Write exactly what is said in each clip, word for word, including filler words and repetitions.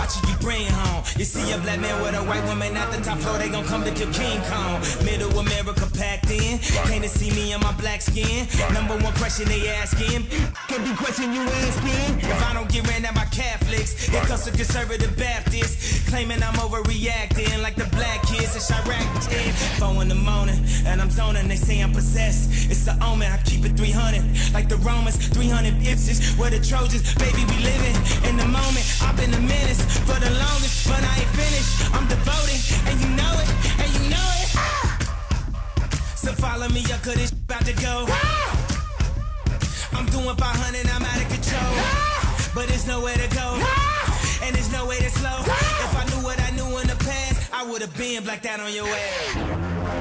watching you bring home. You see a black man with a white woman at the top floor, they gon' come to kill King Kong. Middle America packed in, came to see me in my black skin. Number one question they asking, can be question you asking. If I don't get ran at by Catholics, it comes to conservative Baptists, claiming I'm overreacting like the black kids in Chirac. Four in the morning, and I'm zoning, they say I'm possessed. It's an omen, I keep it three hundred, like the Romans, three hundred Ipsis, where the Trojans, baby, we living in the moment. I've been a menace for the longest, but I ain't finished. I'm devoted, and you know it, and you know it. So follow me up, cause this about to go. I'm doing five hundred, I'm out of control. But there's nowhere to go, and there's no way to slow. If I knew what I knew in the past, I would've been blacked out on your ass.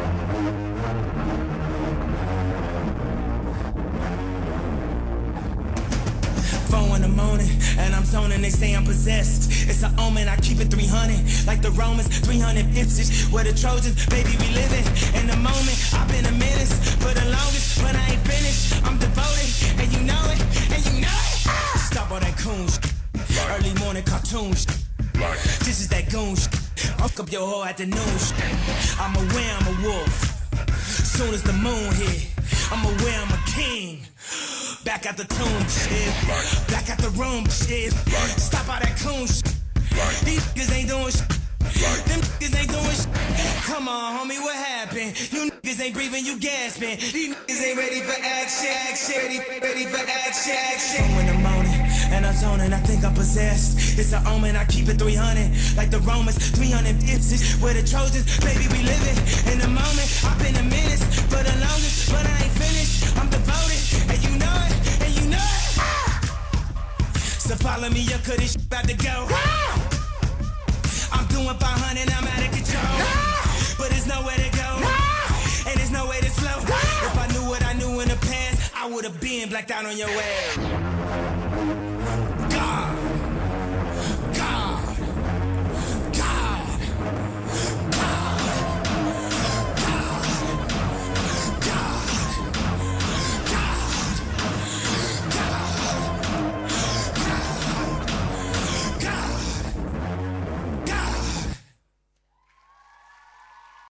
Four in the morning, and I'm zoning, they say I'm possessed. It's an omen, I keep it three hundred, like the Romans, three hundred Ipsis, where the Trojans, baby, we living in the moment. I've been a menace for the longest, but I ain't finished. I'm devoted, and you know it, and you know it. Stop all that coon shit. Early morning cartoon shit. This is that goon shit. I'll fuck up your whole afternoon shit. I'm aware I'm a wolf. Soon as the moon hit, I'm aware I'm a king. Back at the tomb, shit. Back at the room, shit. Stop all that coon shit. These niggas ain't doing shit. Them niggas ain't doing shit. Come on, homie, what happened? You niggas ain't breathing, you gasping. These niggas ain't ready for action, action. Ready, ready for action, action. Four in the morning, and I'm zoning, I think I'm possessed. It's an omen, I keep it three hundred, like the Romans, three hundred Ipsis, where the Trojans, baby, we living in the moment. I've been a menace for the longest, but I ain't finished. I'm devoted, and you know it, and you know it. So follow me up, cause this shit about to go. I'm doing five hundred, I'm out of control. But there's nowhere to go, and there's no way to slow. If I knew what I knew in the past, I would've been blacked out on your ass.